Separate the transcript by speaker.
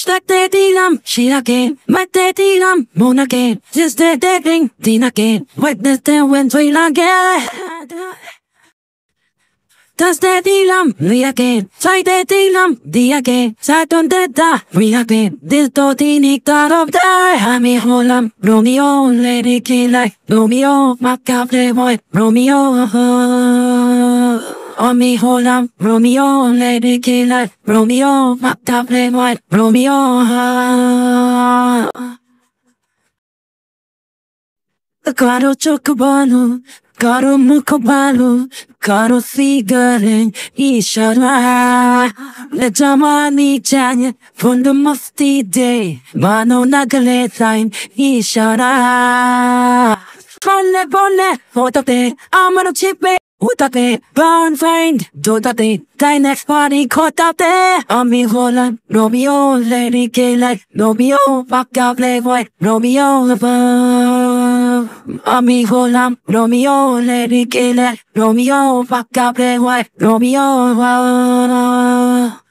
Speaker 1: like Tetilam, she again, my Tetilam, Moon again, just the dating, Din again, witness the wind, we again. Das Tetilam, we again, Sai Tetilam, the again, Saturn Deta, we again, this Totini got up there, Hami Holam, Romeo, Lady Killer, Romeo, Pakka Playboy, Romeo. Army Holam, Romeo, Lady Killer, Romeo, Pakka Playboy, Romeo. Caro Chocobano, Caro Mucobalo, Caro Cigarin, Ishara. Le Jamani Chanya, from the Musty Day, Mano Nagaletain, Ishara. Bolle, Hotate, Amano Chipe. Utate, burn find, dotate, thy next party caught up there. Army Holland, Romeo, Lady Killer, Romeo, Pakka Playboy, Romeo. Army Holland, Romeo, Lady Killer, Romeo, Pakka Playboy, Romeo.